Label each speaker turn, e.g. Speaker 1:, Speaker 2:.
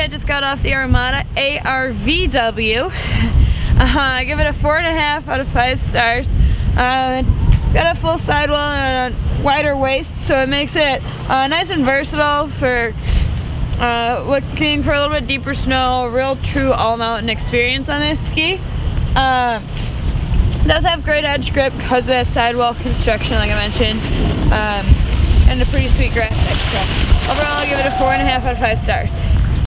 Speaker 1: I just got off the Armada ARVw. I give it a 4.5 out of 5 stars. It's got a full sidewall and a wider waist, so it makes it nice and versatile for looking for a little bit deeper snow, real true all-mountain experience on this ski. It does have great edge grip because of that sidewall construction, like I mentioned, and a pretty sweet graphic. So overall, I'll give it a 4.5 out of 5 stars.